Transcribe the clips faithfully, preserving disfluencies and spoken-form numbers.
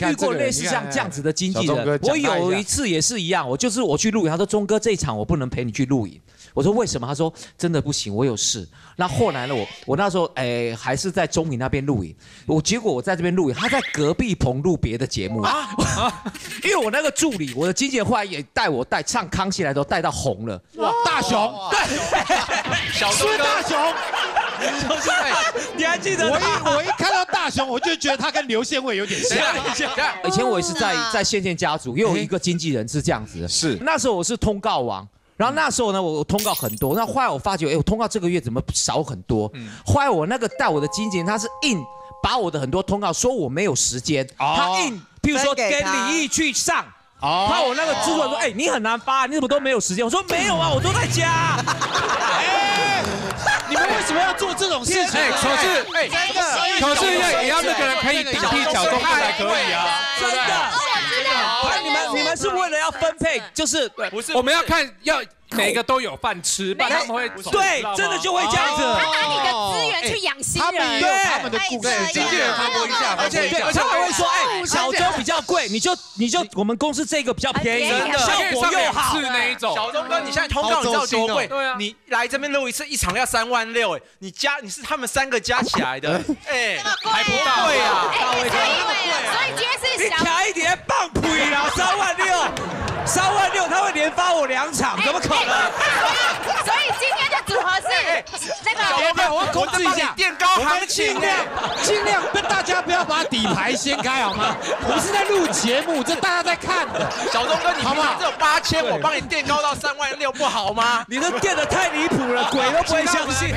遇过类似像这样子的经纪人。我有一次也是一样，我就是我去录影，他说钟哥这一场我不能陪你去录影。我说为什么？他说真的不行，我有事。那后来呢？我我那时候哎还是在中影那边录影，我结果我在这边录影，他在隔壁棚录别的节目啊。因为我那个助理，我的经纪人后来也带我带唱康熙来都带到红了。 哇，大雄， 对， 小钟哥，大雄。 就是你还记得？ 我一我一看到大雄，我就觉得他跟刘宪伟有点像。 以前我也是在在线线家族，也有一个经纪人是这样子的。 是那时候我是通告王。然后那时候呢，我通告很多。那后来我发觉，哎，我通告这个月怎么少很多？嗯、后来我那个带我的经纪人，他是硬把我的很多通告说我没有时间，哦、他硬，譬如说跟李毅去上，哦、怕我那个制作人说，哎、欸，你很难发，你怎么都没有时间？我说没有啊，我都在家。 哎，你们为什么要做这种事情？ 哎，可是哎，可是也要那个人可以顶替小钟哥才可以啊， 真的。你们你们是为了要分配，就是不是我们要看要每个都有饭吃，不然他们会对，真的就会这样子。 他拿你的资源去养新人， 对， 他们的故事， 经纪人传播一下， 而且而且还会说，哎，小钟比较贵，你就你就我们公司这个比较便宜，效果又好， 是那一种。 小钟哥，你现在通告你知道多贵？对啊，你来这边录一次，一场要三万六，哎，你加你是他们三个加起来的，哎， 还不到贵啊， 所以所以今天是小，你卡一点放屁啦，三万六，三万六他会连发我两场，怎么可能？ 所以今天的组合是那个。 小钟哥，我控制一下垫高行情， 尽量尽量跟大家不要把底牌掀开好吗？我们是在录节目，这大家在看的。 小钟哥，你好不好？只有八千，我帮你垫高到三万六，不好吗？ 你这垫的太离谱了，鬼都不会相信。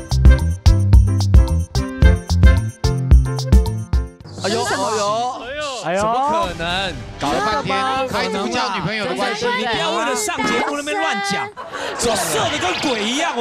哎呦哎呦哎呦！怎么可能？ 搞了半天，开头叫女朋友的关系， 你不要为了上节目那边乱讲，这色的跟鬼一样。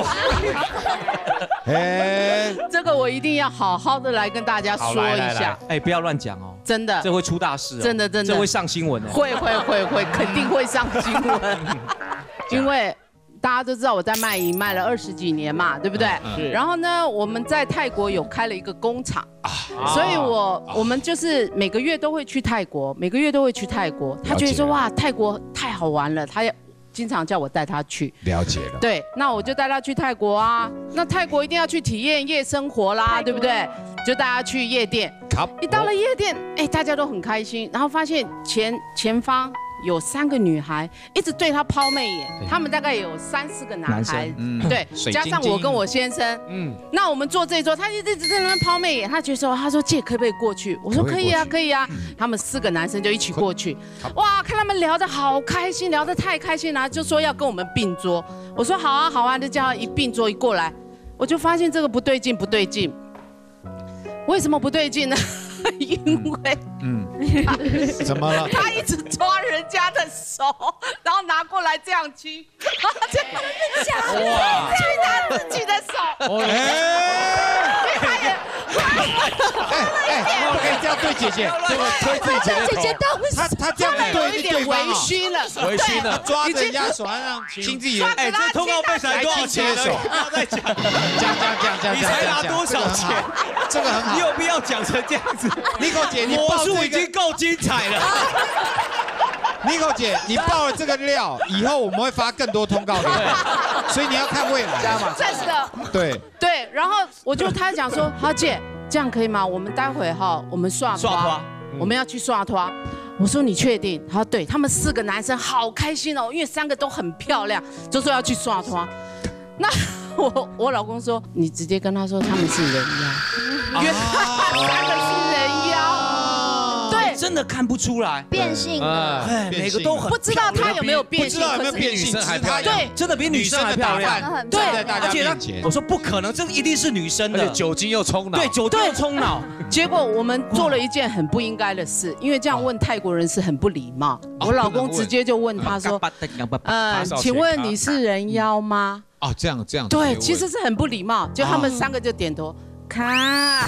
哎，这个我一定要好好的来跟大家说一下。 哎，不要乱讲哦， 真的， 这会出大事。 真的真的， 这会上新闻的。 会会会会，肯定会上新闻，因为。大家都知道我在卖淫卖了二十几年嘛，对不对？嗯、然后呢，我们在泰国有开了一个工厂，啊、所以我、啊、我们就是每个月都会去泰国，每个月都会去泰国。他觉得说哇，泰国太好玩了，他要经常叫我带他去。 了解了。 对，那我就带他去泰国啊。那泰国一定要去体验夜生活啦，对不对？就带他去夜店。一到了夜店，哎，大家都很开心，然后发现前前方。有三个女孩一直对他抛媚眼，他们大概有三四个男孩，嗯，对，加上我跟我先生，嗯，那我们坐这一桌，他一直在那边抛媚眼，他觉得说，他说姐可不可以过去？我说可以啊，可以啊，他们四个男生就一起过去，哇，看他们聊得好开心，聊得太开心了，就说要跟我们并桌，我说好啊好啊，就叫他一并桌一过来，我就发现这个不对劲不对劲，为什么不对劲呢？因为，嗯， 怎么了？ 他一直抓人家的手，然后拿过来这样亲，这样假的，亲他自己的手。哎，他也， 哎哎，不可以这样对姐姐，这个推自己姐姐姐姐都不是， 他他这样对有一点微醺了， 微醺了， 抓着人家手让亲自己。 哎，这通告费才多少钱？不要再讲， 讲讲讲讲， 你才拿多少钱？ 这个很好， 你有必要讲成这样子？ 妮可姐，你魔术已经够精彩了。 妮可姐，你爆了这个料，以后我们会发更多通告给你，所以你要看未来。 加嘛，真的。 对对，然后我就他讲说，好姐，这样可以吗？我们待会哈，我们刷刷，我们要去刷刷。我说你确定？他说对，他们四个男生好开心哦，因为三个都很漂亮，就说要去刷刷。那我我老公说，你直接跟他说他们是人妖，原来三个是人妖，对， 真的看不出来变性， 哎，每个都很不知道他有没有变性， 不知道有没有变性， 还漂亮，对，真的比女生还漂亮， 对， 在大家面前， 我说不可能，这一定是女生的， 而且酒精又冲脑， 对，酒精又冲脑。 结果我们做了一件很不应该的事，因为这样问泰国人是很不礼貌。我老公直接就问他说：“呃，请问你是人妖吗？” 哦，这样这样。 对，其实是很不礼貌。就他们三个就点头，看。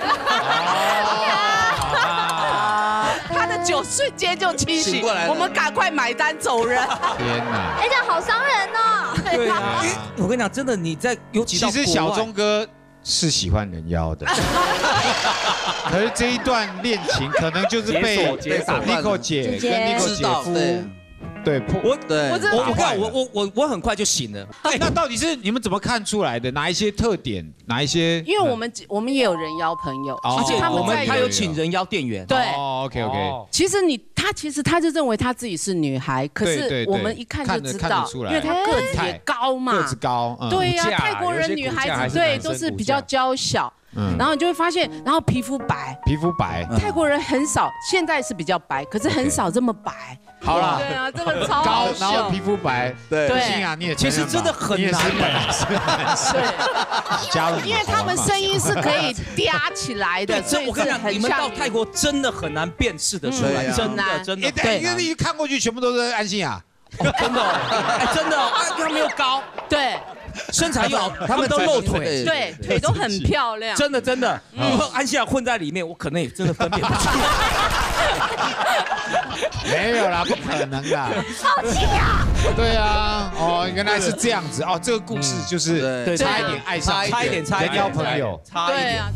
他的酒瞬间就清醒，我们赶快买单走人。 天哪！ 哎，这样好伤人哦。 对啊，我跟你讲，真的你在尤其到其实小钟哥。 是喜欢人妖的，可是这一段恋情可能就是被 Nico 姐跟 Nico 姐夫。对， 我对， 我我看我我我我很快就醒了。 那到底是你们怎么看出来的？哪一些特点？哪一些？ 因为我们我们也有人妖朋友， 而且我们他有请人妖店员。 对 ，OK OK。 其实你他其实他就认为他自己是女孩，可是我们一看就知道，因为他个子也高嘛， 个子高。 对呀，泰国人女孩子对都是比较娇小。然后你就会发现，然后皮肤白， 皮肤白， 泰国人很少，现在是比较白，可是很少这么白。 好啦， 对啊，这个超高，然后皮肤白， 对， 心啊，你也其实真的很难， 对，加入，因为他们声音是可以嗲起来的，所以我跟你讲，你们到泰国真的很难辨识的出来，真的真的， 对，因为你看过去全部都是安心啊， 真的，哎，真的，他们又高， 对。 身材又好，他们都露腿， 对，腿都很漂亮。 真的真的，如果安西亚混在里面，我可能也真的分辨不出来。 没有啦，不可能啦。 好气啊！ 对啊，哦，原来是这样子哦，这个故事就是差一点爱上， 差一点，差一点， 交朋友， 差一点。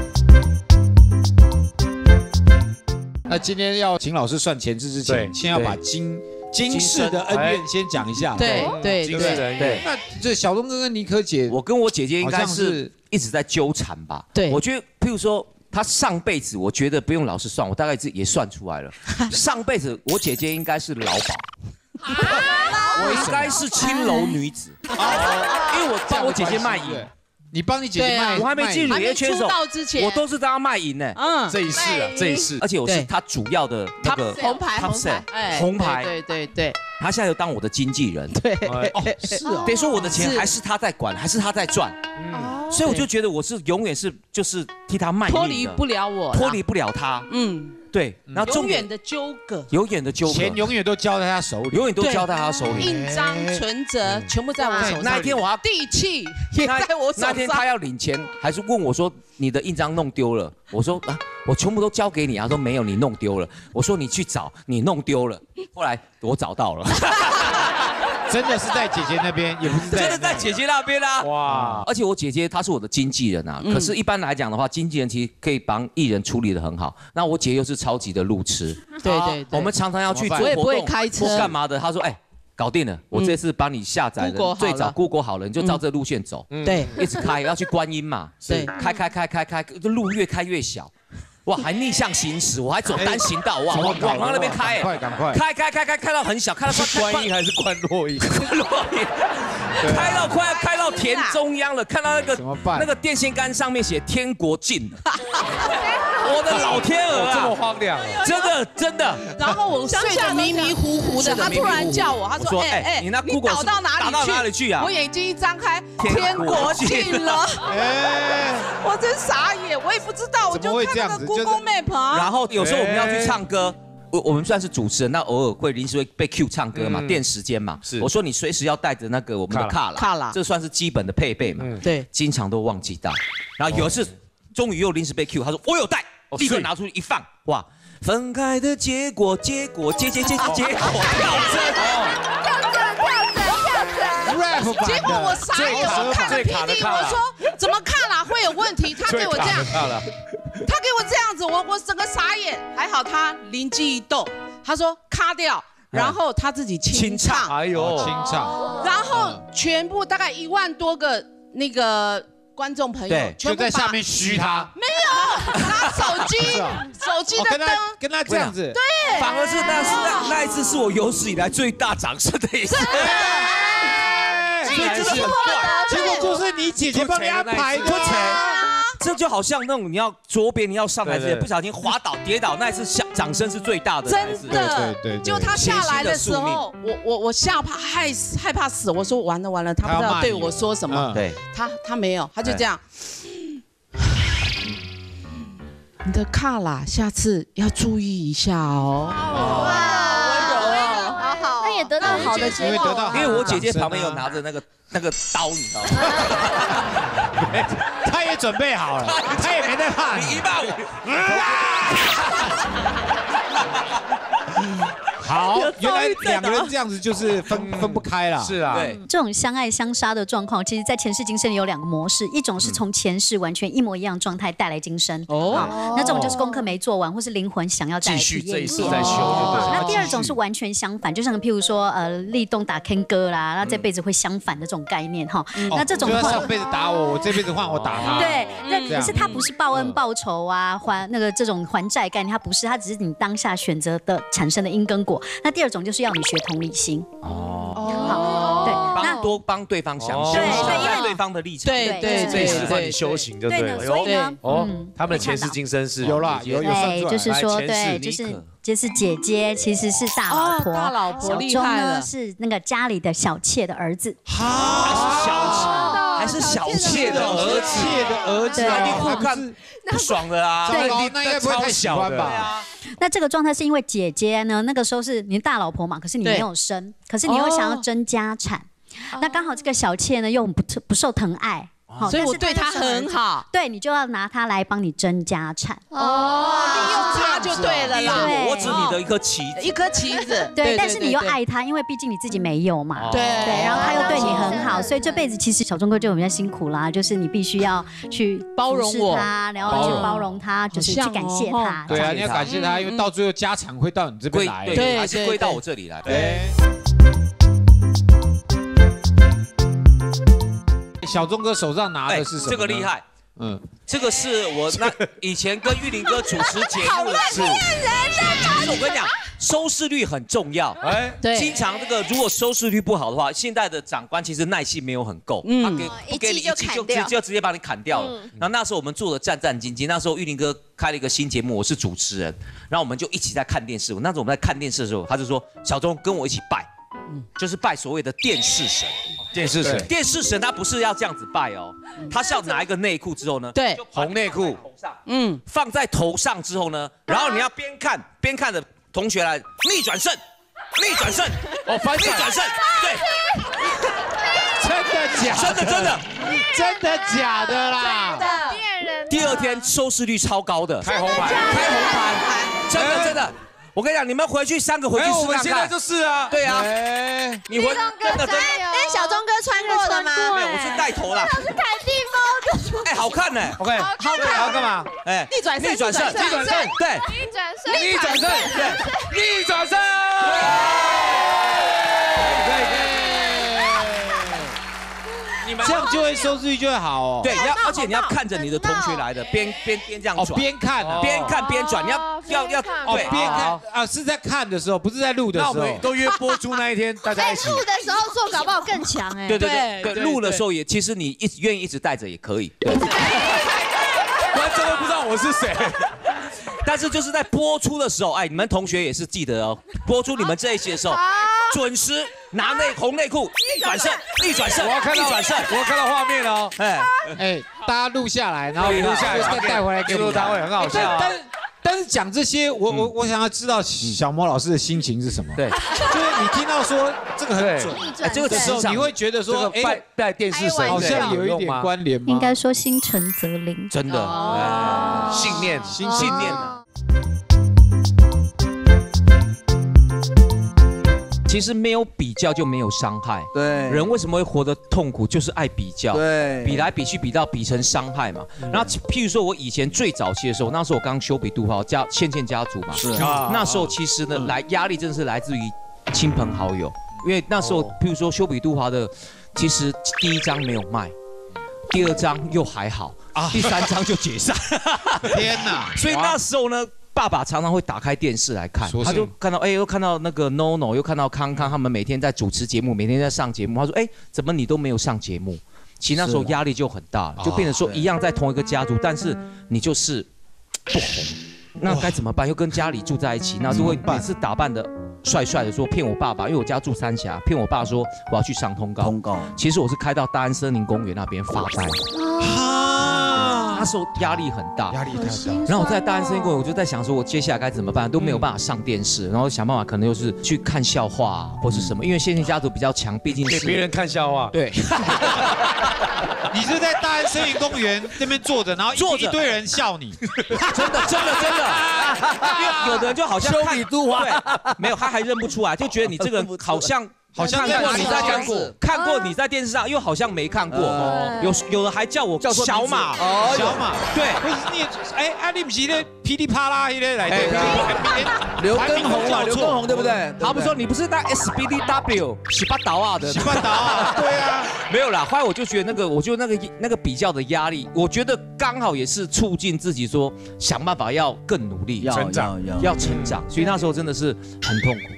那今天要请老师算前置之前，先要把金。金氏的恩怨先讲一下， 对对对对。 那这小东哥跟妮可姐， 我跟我姐姐应该是一直在纠缠吧。 对， 我觉得，譬如说，她上辈子，我觉得不用老师算，我大概也算出来了。上辈子我姐姐应该是劳保，我应该是青楼女子，因为我帮我姐姐卖淫。 你帮你姐姐卖， 我还没进女业圈手， 之前， 我都是帮她卖淫呢。 嗯， 这一世啊，这一世， 而且我是她主要的那个红牌，红牌， 哎，红牌， 对对对， 她现在又当我的经纪人， 对， 是啊， 等于说我的钱还是她在管，还是她在赚，嗯，所以我就觉得我是永远是就是替她卖命的， 脱离不了我， 脱离不了她，嗯。对，然后永远的纠葛， 永远的纠葛， 钱永远都交在他手里， 永远都交在他手里， 印章、存折全部在我手上。 那一天我要地契也在我手上。 那天他要领钱，还是问我说：“你的印章弄丢了。”我说：“啊，我全部都交给你。”他说：“没有，你弄丢了。”我说：“你去找，你弄丢了。”后来我找到了。 真的是在姐姐那边，也不是在真的在姐姐那边啊！哇！而且我姐姐她是我的经纪人啊，可是一般来讲的话，经纪人其实可以帮艺人处理得很好。那我姐又是超级的路痴， 对对， 我们常常要去做活动或干嘛的。她说：“哎，搞定了，我这次帮你下载的最早 Google 好了，你就照这路线走。” 对， 一直开，要去观音嘛， 对， 开开开开开，这路越开越小。哇，还逆向行驶，我还走单行道，哇，往往那边开， 快赶快， 开开开开开到很小，开到是观音还是观落音？ 观落音，开到快要开到田中央了，看到那个那个电线杆上面写天国境，我的老天鹅啊， 这么荒凉， 真的真的。 然后我睡得迷迷糊糊的，他突然叫我，他说：“哎哎， 你那 Google 导到哪里去？ 打到哪里去啊？” 我眼睛一张开，天国境了，我真傻眼，我也不知道，我就看那个 Google Map 啊。 然后有时候我们要去唱歌。我我们算是主持人，那偶尔会临时会被 Q 唱歌嘛，垫时间嘛。是，我说你随时要带着那个我们的卡啦， 卡啦， 这算是基本的配备嘛。 对， 经常都忘记带。然后有一次，终于又临时被 Q，他说我有带，立刻拿出去一放，哇，分开的结果，结果，结结结结结果，跳针， 跳针，跳针，跳针。 结果我傻眼，我看了 P D， 我说怎么卡啦会有问题？他给我这样。他给我这样子，我我整个傻眼，还好他灵机一动，他说卡掉，然后他自己清唱， 哎呦， 清唱， 然后全部大概一万多个那个观众朋友， 就在下面嘘他， 没有拿手机，手机的灯跟他这样子， 对， 反而是那是那那一次是我有史以来最大掌声的一次， 所以这是结果就是你姐姐帮你安排的。 这就好像那种你要左边你要上台之前不小心滑倒跌倒，那一次下掌声是最大的。 真的， 对对。 就他下来的时候，我我我吓怕害害怕死，我说完了完了，他不知道对我说什么。 对， 他他没有，他就这样。你的卡啦，下次要注意一下哦。 哇，温柔哦，好好，那也得到好的结果。 因为我姐姐旁边有拿着那个那个刀，你知道吗？ 他也准备好了，他也没在怕。 你一骂我， 好，原来两个人这样子就是分分不开了。 是啊， 对，这种相爱相杀的状况，其实在前世今生里有两个模式，一种是从前世完全一模一样状态带来今生，哦，那这种就是功课没做完，或是灵魂想要再体验一遍。 再修。 那第二种是完全相反，就像譬如说呃立冬打 Ken 哥啦，那这辈子会相反的这种概念哈。那这种就上辈子打我，我这辈子换我打他。 对，那可是他不是报恩报仇啊，还那个这种还债概念，他不是，他只是你当下选择的产生的因跟果。那第二种就是要你学同理心。哦，好，对， 那多帮对方想想，对，因为对方的立场， 对对最适合你修行，就对了。 所以呢， 哦，他们的前世今生是有啦，有有算出来。 就是说，对，就是就是姐姐其实是大老婆， 大老婆厉小钟害了， 呢是那个家里的小妾的儿子。 哈，还是小妾的儿子， 妾的儿子， 你互看不爽的啊？ 对，那应该不会太小吧？ 那这个状态是因为姐姐呢，那个时候是你大老婆嘛，可是你没有生，可是你又想要争家产，那刚好这个小妾呢又不不受疼爱。 所以我对他很好， 对你就要拿他来帮你争家产哦，利用他就对了啦。 我指你的一颗棋子， 一颗棋子， 对，但是你又爱他，因为毕竟你自己没有嘛， 对对，然后他又对你很好，所以这辈子其实小钟哥就比较辛苦啦，就是你必须要去包容我他，然后去包容他，就是去感谢他。 对啊，你要感谢他，因为到最后家产会到你这边来， 对，还是归到我这里来。 小钟哥手上拿的是什么？ 这个厉害，嗯，这个是我那以前跟玉林哥主持节目的是。其实我跟你讲，收视率很重要。哎，对，经常这个如果收视率不好的话，现在的长官其实耐性没有很够，他给不给你一季就直就直接把你砍掉了。然后那时候我们做的战战兢兢，那时候玉林哥开了一个新节目，我是主持人，然后我们就一起在看电视。那时候我们在看电视的时候，他就说：“小钟跟我一起拜。”就是拜所谓的电视神， 电视神， 电视神他不是要这样子拜哦，他是要拿一个内裤之后呢， 对， 红内裤， 嗯，放在头上之后呢，然后你要边看边看着同学来逆转胜，逆转胜， 哦，翻逆转胜，对， 真的假？ 真的真的真的假的啦？ 骗人。 第二天收视率超高的， 开红盘， 开红盘，真的真的。我跟你讲，你们回去三个回去试看看。 我们现在就是啊， 对啊，你回真的真的。那是小钟哥穿过的吗？ 没有，我是带头啦。 老师凯蒂猫的。 哎，好看呢。 OK， 好看，要干嘛？ 哎， 逆转胜， 逆转胜，逆转胜，对， 逆转胜， 逆转胜，对，逆转胜。可以可以。 这样就会收视率就会好哦。 对，你要，而且你要看着你的同学来的，边边边这样转， 边看啊， 边看边转，你要要要对， 边看啊，是在看的时候，不是在录的时候。 那我们都约播出那一天，大家一起。 录的时候做，搞不好更强哎。 对对对对，录的时候也，其实你一直愿意一直带着也可以。 观众都不知道我是谁。 但是就是在播出的时候，哎，你们同学也是记得哦，播出你们这一期的时候，准时拿内红内裤逆转胜，逆转胜， 我要看到逆转胜， 我要看到画面哦， 哎哎，大家录下来，然后录下来再带回来给我， 他会很好笑。 但是但是讲这些，我我我想要知道小魔老师的心情是什么？ 对， 就是你听到说这个很准， 哎，这个的时候你会觉得说， 哎，带电视神好像有一点关联吗？ 应该说心诚则灵， 真的， 信念， 信信念啊。其实没有比较就没有伤害。 对， 人为什么会活得痛苦，就是爱比较。 对， 比来比去，比到比成伤害嘛。然后譬如说，我以前最早期的时候，那时候我刚修比杜浩家倩倩家族嘛，是啊。那时候其实呢，来压力真的是来自于亲朋好友，因为那时候譬如说修比杜华的，其实第一章没有卖，第二章又还好，第三章就解散。 天哪！ 所以那时候呢。爸爸常常会打开电视来看，他就看到哎，又看到那个 NONO， 又看到康康，他们每天在主持节目，每天在上节目。他说哎，怎么你都没有上节目？其实那时候压力就很大，就变成说一样在同一个家族，但是你就是不红，那该怎么办？又跟家里住在一起，那就会每次打扮的帅帅的说骗我爸爸，因为我家住三峡，骗我爸说我要去上通告。通告，其实我是开到大安森林公园那边发呆。 那时候压力很大， 压力太大。 然后我在大安森林公园，我就在想说，我接下来该怎么办，都没有办法上电视，然后想办法可能又是去看笑话或是什么，因为谢晋家族比较强，毕竟是给别人看笑话。 对。 你是在大安森林公园那边坐着，然后坐着一堆人笑你， 真的真的真的，因为有的人就好像修理杜华， 对，没有他还认不出来，就觉得你这个人好像。 好像看过你在看过，看过你在电视上，又好像没看过。有有的还叫我小马， 小马， 对， 不是你哎，啊你不是那噼里啪啦那个来的， 刘畊宏啊，刘畊宏对不对？ 他们说你不是那 S B D W 洗八刀啊的， 洗八刀啊，对啊， 没有啦。后来我就觉得那个，我就那个那个比较的压力，我觉得刚好也是促进自己说想办法要更努力成长， 要成长，所以那时候真的是很痛苦。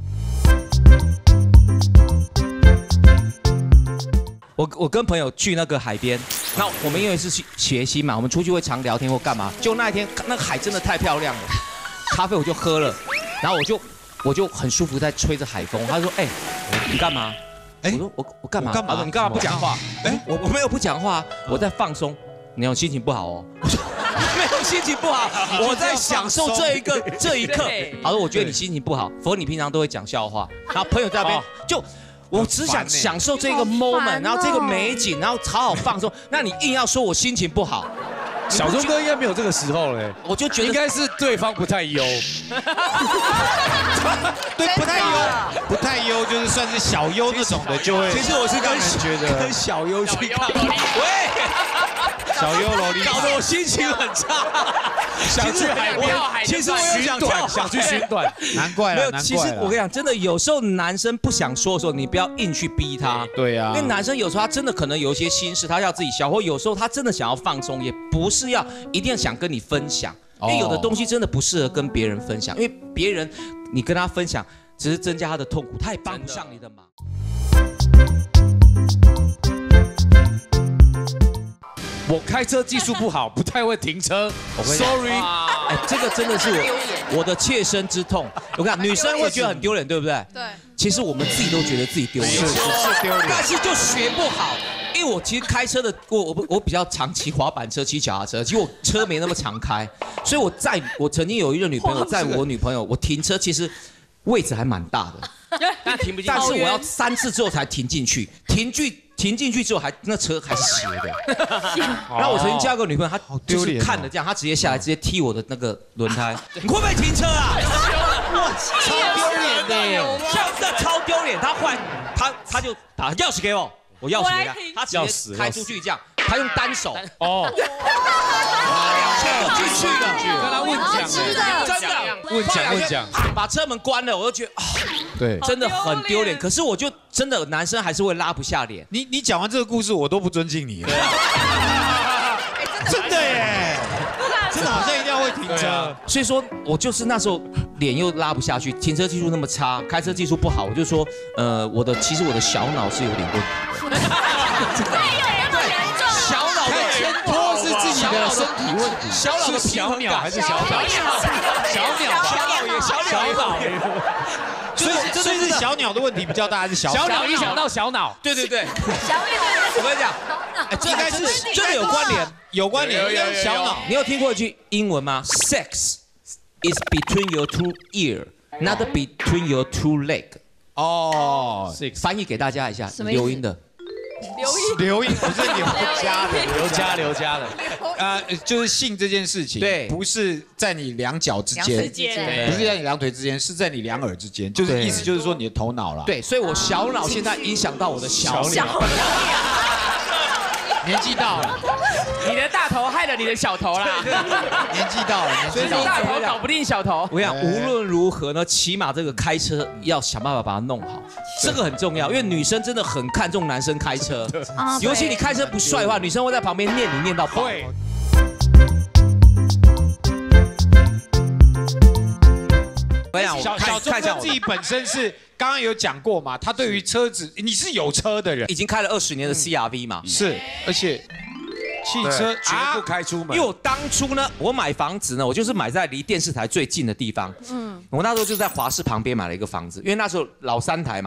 我我跟朋友去那个海边，那我们因为是学习嘛，我们出去会常聊天或干嘛。就那一天，那个海真的太漂亮了，咖啡我就喝了，然后我就我就很舒服在吹着海风。他说：“哎，你干嘛？”我说：“我我干嘛？”他说：“你干嘛不讲话？”哎，我我没有不讲话，我在放松。你有心情不好哦？我说没有心情不好，我在享受这一个这一刻。他说：“我觉得你心情不好，否则你平常都会讲笑话。”然后朋友在那边就。我只想享受这个 moment， 然后这个美景，然后好好放松。那你硬要说我心情不好， 小钟哥应该没有这个时候嘞。 我就觉得应该是对方不太优。 对，不太优，不太优就是算是小优那种的，就会。 其实我是跟觉得跟小优去看，喂， 小优萝莉， 搞得我心情很差。 想去海边， 其实我也想短，想去寻短， 难怪了。 没有，其实我跟你讲，真的有时候男生不想说的时候，你不要硬去逼他。 对呀， 因为男生有时候他真的可能有一些心事，他要自己消化。有时候他真的想要放松，也不是要一定要想跟你分享，因为有的东西真的不适合跟别人分享，因为别人你跟他分享，只是增加他的痛苦，他也帮不上你的忙。 我开车技术不好，不太会停车。我 Sorry， 哎，这个真的是我我的切身之痛。我跟你讲，女生会觉得很丢脸，对不对？ 对。 其实我们自己都觉得自己丢脸， 是是丢脸， 但是就学不好。因为我其实开车的，我我我比较常骑滑板车、骑脚踏车，其实我车没那么常开，所以我在我曾经有一个女朋友，载我女朋友，我停车其实位置还蛮大的， 但停不进去， 但是我要三次之后才停进去，停进。停进去之后还那车还是斜的，然后我曾经交个女朋友，她就是看着这样，她直接下来直接踢我的那个轮胎，你会不会停车啊？哇，超丢脸的，真的超丢脸。她换，她她就把钥匙给我，我钥匙给她，她直接开出去这样，她用单手哦，进去了， 跟她问讲， 真的问讲问讲， 把车门关了，我就觉得啊。 对， 真的很丢脸。可是我就真的男生还是会拉不下脸。 你你讲完这个故事，我都不尊敬你了。真的耶，真的好像一定要会停车。 所以说我就是那时候脸又拉不下去，停车技术那么差，开车技术不好，我就说，呃，我的其实我的小脑是有点问题的。对，小脑的牵拖是自己的身体问题。小脑的小鸟还是小鸟？ 小鸟，小鸟也小鸟也。 所以，所以是小鸟的问题比较大，还是小小鸟影响到小脑？ 对对对，小鸟，我跟你讲，哎，这应该是真的有关联，有关联。小脑，你有听过一句英文吗 ？Sex is between your two ear, not between your two leg。哦，翻译给大家一下，留音的。 刘音，刘音不是刘家的， 刘家刘家的， 呃，就是性这件事情， 对， 不是在你两脚之间，不是在你两腿之间，是在你两耳之间，就是意思就是说你的头脑啦。 对，所以我小脑现在影响到我的小鸟， 年纪到了， 你的大头害了你的小头啦， 年纪到了， 所以大头搞不定小头。 我想无论如何呢，起码这个开车要想办法把它弄好，这个很重要，因为女生真的很看重男生开车，尤其你开车不帅的话，女生会在旁边念你念到爆。 小小钟哥自己本身是刚刚有讲过嘛，他对于车子你是有车的人， 已经开了二十年的 C R V 嘛， 是，而且汽车绝不开出门。 因为我当初呢，我买房子呢，我就是买在离电视台最近的地方。嗯，我那时候就在华视旁边买了一个房子，因为那时候老三台嘛，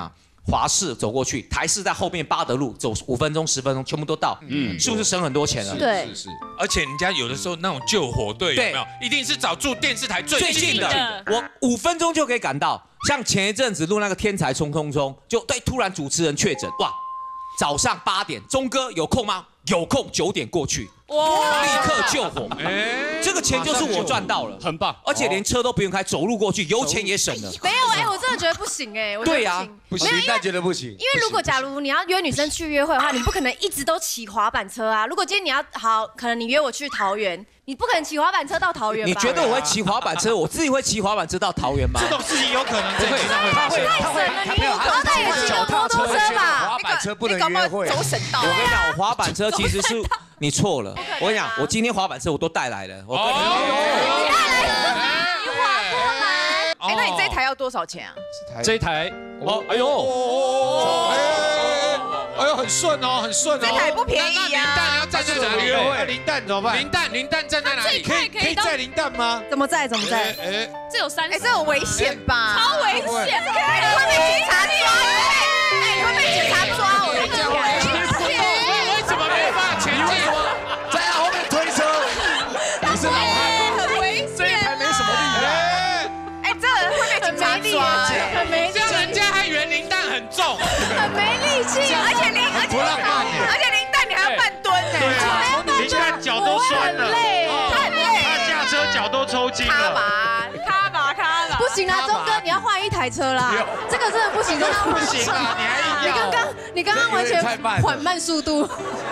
华视走过去，台视在后面八德路走五分钟、十分钟，全部都到，嗯，是不是省很多钱了？ 对， 是是。而且人家有的时候那种救火队有没有？一定是找住电视台最近的， 我五分钟就可以赶到。像前一阵子录那个《天才冲冲冲》，就对，突然主持人确诊，哇，早上八点，钟哥有空吗？有空，九点过去。哇！立刻救火，哎，这个钱就是我赚到了， 很棒， 而且连车都不用开，走路过去，油钱也省了。 没有哎，我真的觉得不行哎， 对呀， 不行，但觉得不行。 因为如果假如你要约女生去约会的话，你不可能一直都骑滑板车啊。如果今天你要好，可能你约我去桃园，你不可能骑滑板车到桃园吧？ 你觉得我会骑滑板车？我自己会骑滑板车到桃园吗？ 这种事情有可能在街上会发生。太省了，你好歹也骑个摩托车吧？ 滑板车不能约会， 走省道。 我跟你讲，我滑板车其实是你错了。我跟你讲，我今天滑板车我都带来了。我你带来？你滑过来？哎，那你这一台要多少钱啊？ 这一台， 哦，哎呦， 哎呦，很顺哦，很顺哦。 这台不便宜啊。 林蛋要站在哪里约会？ 林蛋怎么办？ 林蛋，林蛋站在哪里？ 可以可以载林蛋吗？ 怎么载？怎么载？ 哎，这有三，哎，这有危险吧？超危险！ 哎，你会被警察抓！ 哎，你会被警察抓！我跟你讲，危险！ 为什么没办法前进？ 在后面推车。你是老汉， 很危险。 这一台没什么力啊。 哎，这会被警察抓， 很没力， 这样人家还以为林蛋很重， 很没力气，而且林，而且而且林蛋你还要半蹲呢。 对啊，林蛋脚都酸了， 累，他很累， 他下车脚都抽筋了。 卡吧，卡吧，卡吧。 不行啊，钟哥，你要换一台车啦，这个真的不行，真的不行啊，你还你刚刚你刚刚完全缓慢速度。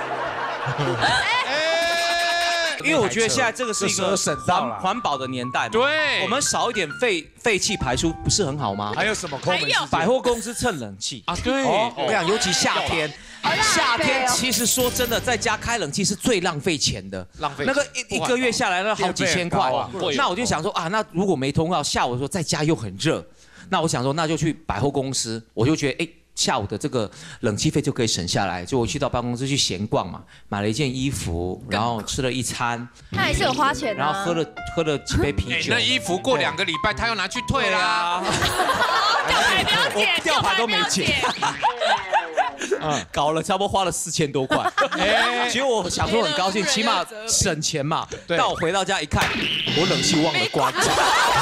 因为我觉得现在这个是一个环环保的年代嘛， 对， 我们少一点废废气排出，不是很好吗？ 还有什么抠门？ 百货公司蹭冷气啊，对， 我跟你讲，尤其夏天，夏天其实说真的，在家开冷气是最浪费钱的， 浪费那个一一个月下来那好几千块，那我就想说啊，那如果没通告，下午说在家又很热，那我想说那就去百货公司，我就觉得哎。下午的这个冷气费就可以省下来，就我去到办公室去闲逛嘛，买了一件衣服，然后吃了一餐， 那还是有花钱的， 然后喝了喝了几杯啤酒。 那衣服过两个礼拜他又拿去退啦， 吊牌不要剪， 吊牌都没剪，嗯，搞了差不多花了四千多块，哎，结果我想说很高兴，起码省钱嘛。但我回到家一看，我冷气忘了关，天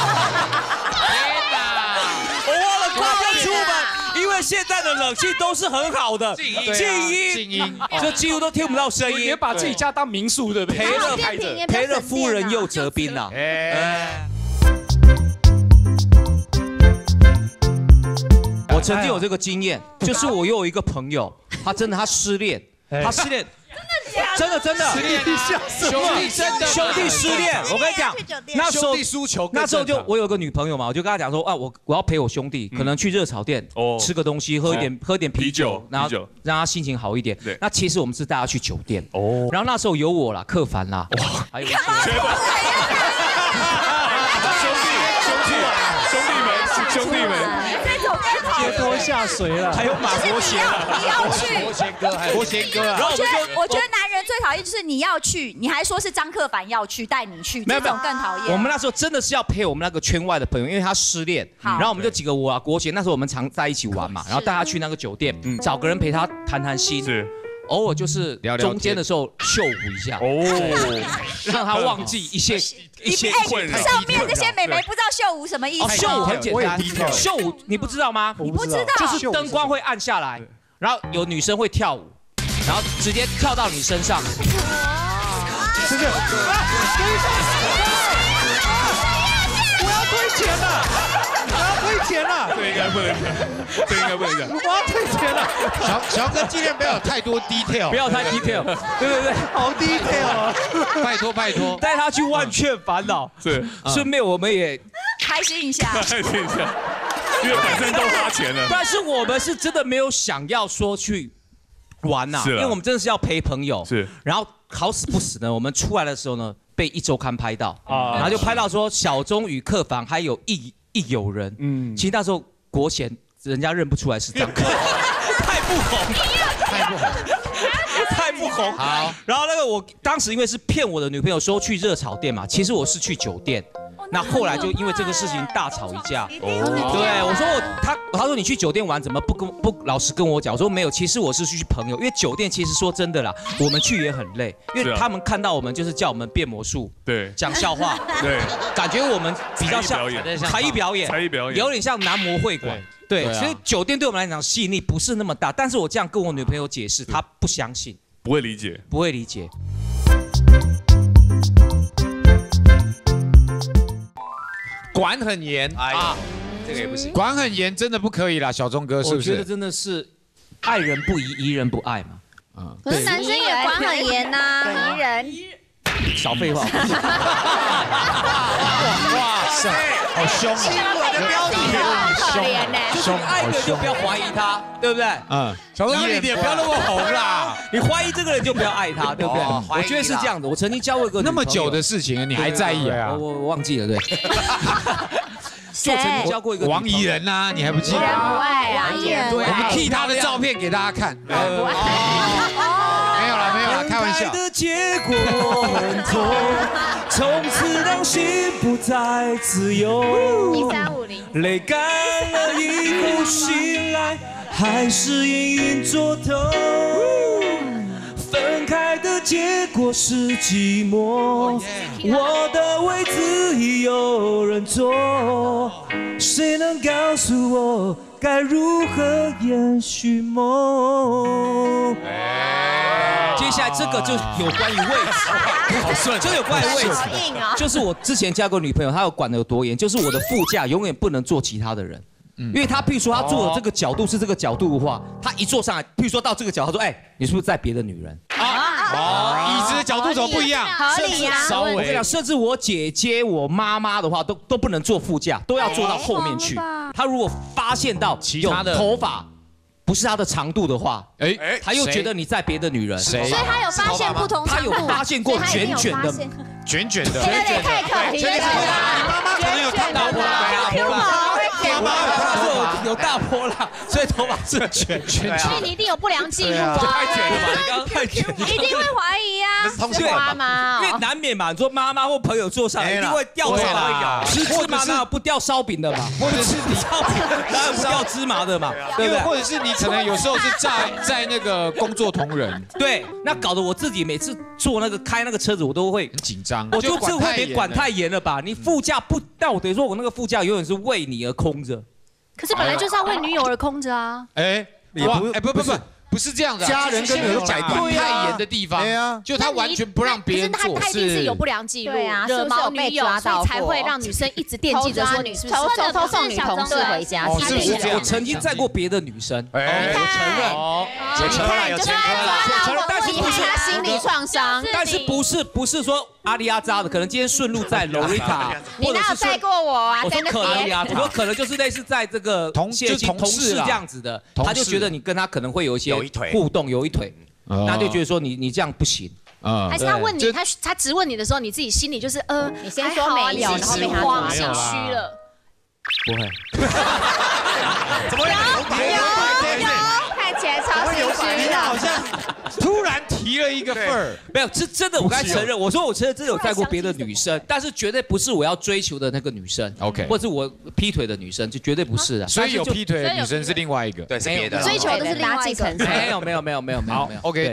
哪，我忘了关灯出门。因为现在的冷气都是很好的，静音，静音，静音，就几乎都听不到声音。 你把自己家当民宿对不对？ 赔了赔了夫人又折兵呐。哎，我曾经有这个经验，就是我又有一个朋友，他真的他失恋，他失恋。真的真的， 失恋啊！ 兄弟真的兄弟失恋，我跟你讲，那时候输球， 那时候就我有个女朋友嘛，我就跟她讲说啊，我我要陪我兄弟，可能去热炒店吃个东西，喝一点喝点啤酒，然后让他心情好一点。那其实我们是带他去酒店哦，然后那时候有我啦，克凡啦，哇，还有一些兄弟兄弟们兄弟们。 接多下水了， 还有马国贤你要去， 国贤哥，国贤哥啊！ 我觉得，我觉得男人最讨厌就是你要去，你还说是张克凡要去带你去，这种更讨厌。 我们那时候真的是要陪我们那个圈外的朋友，因为他失恋，然后我们就几个我啊国贤，那时候我们常在一起玩嘛，然后带他去那个酒店，找个人陪他谈谈心，是，偶尔就是中间的时候秀舞一下，哦，让他忘记一些。一些上面这些美眉不知道秀舞什么意思？ 秀舞很简单，秀舞你不知道吗？ 你不知道， 就是灯光会暗下来，然后有女生会跳舞，然后直接跳到你身上。 这个，我要退钱了，我要退钱了。 这应该不能讲，这应该不能讲。 我要退钱了。 小小哥尽量不要有太多 detail， 不要太 detail， 对对对， 好 detail， 拜托拜托， 带他去万雀烦恼， 是， 顺便我们也开心一下， 开心一下，因为本身都花钱了。 但是我们是真的没有想要说去玩呐，因为我们真的是要陪朋友， 是， 然后好死不死呢，我们出来的时候呢，被一周刊拍到，啊，然后就拍到说小钟与客房还有一一友人，嗯，其实那时候国贤人家认不出来是张克，太不红， 太不红， 太不红。好，然后那个我当时因为是骗我的女朋友说去热炒店嘛，其实我是去酒店。 那后来就因为这个事情大吵一架。哦，对，我说我他他说你去酒店玩怎么不跟不老实跟我讲？我说没有，其实我是去朋友，因为酒店其实说真的啦，我们去也很累，因为他们看到我们就是叫我们变魔术， 对， 讲笑话， 对， 感觉我们比较像才艺表演， 才艺表演， 有点像男模会馆。对，所以酒店对我们来讲吸引力不是那么大，但是我这样跟我女朋友解释，她不相信， 不会理解， 不会理解。 管很严啊， 这个也不行。 管很严，真的不可以啦，小钟哥是不是？ 我觉得真的是爱人不疑，疑人不爱嘛。 啊，可是男生也管很严呐，疑人。 少废话。 哇塞，好凶啊！ 我的标题好可怜呢， 就是爱的就不要怀疑他，对不对？嗯， 小钟哥你脸不要那么红啦， 你怀疑这个人就不要爱他，对不对？我觉得是这样的。我曾经教过一个那么久的事情，你还在意啊？ 我我忘记了，对。就曾经教过一个王怡人呐，你还不记得？ 不爱啊， 怡人。我们 key 他的照片给大家看。不爱。没有了，没有了，开玩笑。 的结果很痛，从此让心不再自由。 一三五零。 泪干了以后醒来，还是隐隐作痛。分开的结果是寂寞，我的位置已有人坐，谁能告诉我该如何延续梦？ 接下来这个就有关于位置，好顺，就有关于位置，就是我之前交过女朋友，她有管得有多严，就是我的副驾永远不能坐其他的人。因为他，譬如说他坐的这个角度是这个角度的话，他一坐上来，譬如说到这个角，他说：“哎，你是不是在别的女人？” 啊，哦，椅子的角度怎么不一样？ 合理呀。 稍微，我跟你讲，甚至我姐姐、我妈妈的话，都都不能坐副驾，都要坐到后面去。他如果发现到有头发不是他的长度的话，哎，他又觉得你在别的女人。 所以他有发现不同他有发现过卷卷的， 卷卷的， 卷卷太可疑了。 妈妈可能有看到过啊。 妈妈说有大波浪，所以头发是卷卷。 所以你一定有不良记录啊！ 太卷了吧？你刚刚太卷， 一定会怀疑啊！是妈妈， 因为难免嘛。你说妈妈或朋友坐上来，一定会掉下来。吃芝麻哪有不掉烧饼的嘛？或者是你烧饼哪有不掉芝麻的嘛？对不对？ 或者是你可能有时候是在在那个工作同仁。 对，那搞得我自己每次坐那个开那个车子，我都会很紧张。 我觉得这会别管太严了吧？你副驾不，但我等于说我那个副驾永远是为你而空着。 可是本来就是要为女友而空着啊！ 哎，也不，哎不不不，不是这样的， 家人跟女友改管太严的地方，对啊，就他完全不让别人做， 可是他一定是有不良记录，惹毛女友，所以才会让女生一直惦记着说你是不是偷偷送女同事回家， 是不是这样？我曾经载过别的女生， 哎， 我承认， 有前科了，有前科了， 承认，但是不是他心理创伤？ 但是不是不是说阿里阿扎的，可能今天顺路载罗丽塔， 你哪有载过我啊？ 我说可能呀，我说可能就是类似在这个同就同事这样子的，他就觉得你跟他可能会有一些互动，有一腿，他就觉得说你你这样不行。 还是他问你，他他直问你的时候，你自己心里就是呃，你先说没有，然后被他慌心虚了。 不会。 怎么有有有？看起来超心虚的， 好像突然提了一个份儿。 没有，是真的，我该承认，我说我真的真的有载过别的女生，但是绝对不是我要追求的那个女生 ，OK， 或者是我劈腿的女生，就绝对不是的。 所以有劈腿的女生是另外一个， 对，是别的。 追求的是另外一个。 没有没有没有没有没有。 好 ，OK。